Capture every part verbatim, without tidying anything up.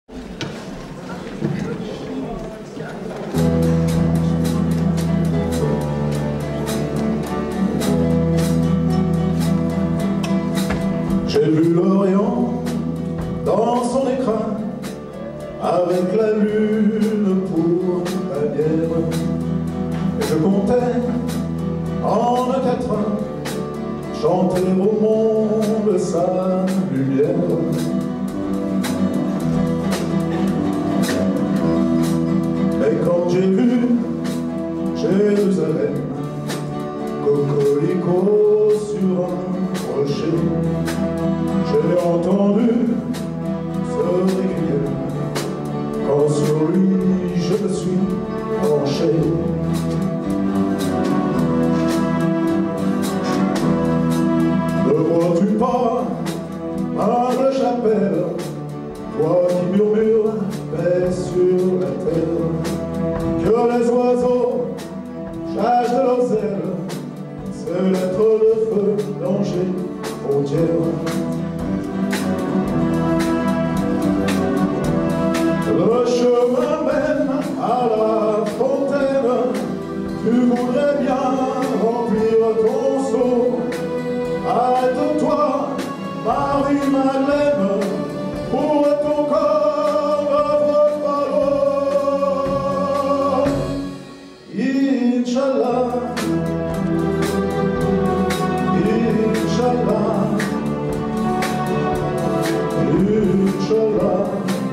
J'ai vu l'Orient dans son écrin, avec la lune pour bannière. Et je comptais en un quatrain chanter au monde sa lumière. Mais quand j'ai vu Jérusalem, cocorico sur un rocher, j'ai entendu ce requiem, quand sur lui je me suis penché. Ne vois-tu pas, humble chapelle, toi qui murmures paix sur la terre, que les oiseaux changent de leurs ailes, c'est l'être de feu, danger, frontière. Le chemin mène à la fontaine, tu voudrais bien remplir ton seau. Arrête-toi, Marie-Madeleine, pour ton corps ne pas l'eau. Inch'Allah, Inch'Allah, Inch'Allah.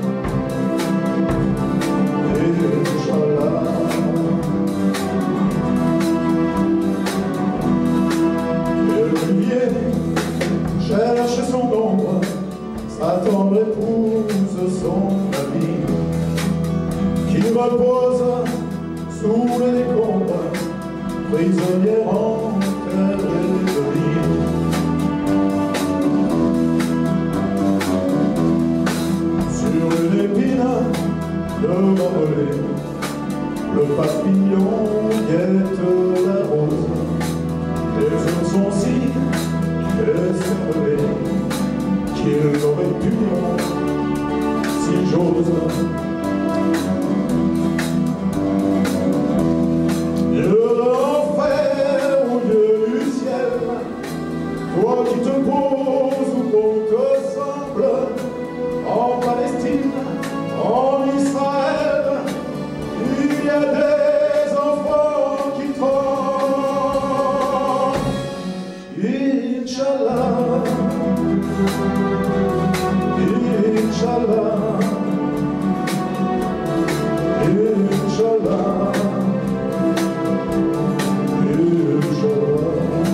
Cherche son ombre, sa tendre épouse, son ami, qui repose sous les décombres, prisonnière enterrée de vie. Sur une épine de barbelé, le papillon guette la rose, les yeux sont si décervelés qu'il n'aurait pu, si j'ose. Dieu de l'enfer ou Dieu du ciel, toi qui te poses où bon te semble, en Palestine, en Israël, il y a des enfants qui tremblent. Inch'Allah, Inch'Allah, Inch'Allah, Inch'Allah.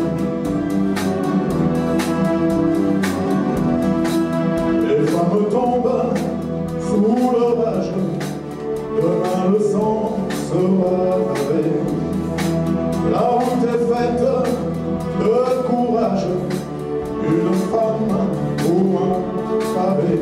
Les femmes tombent sous l'orage, demain le sang sera lavé. La route est faite de courage, une femme ou un pavé.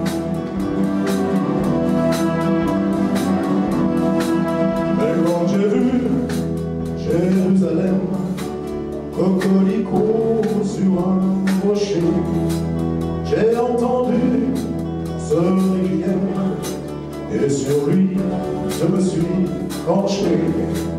Mais quand j'ai vu Jérusalem, cocorico sur un rocher, j'ai entendu ce requiem, et sur lui je me suis penché.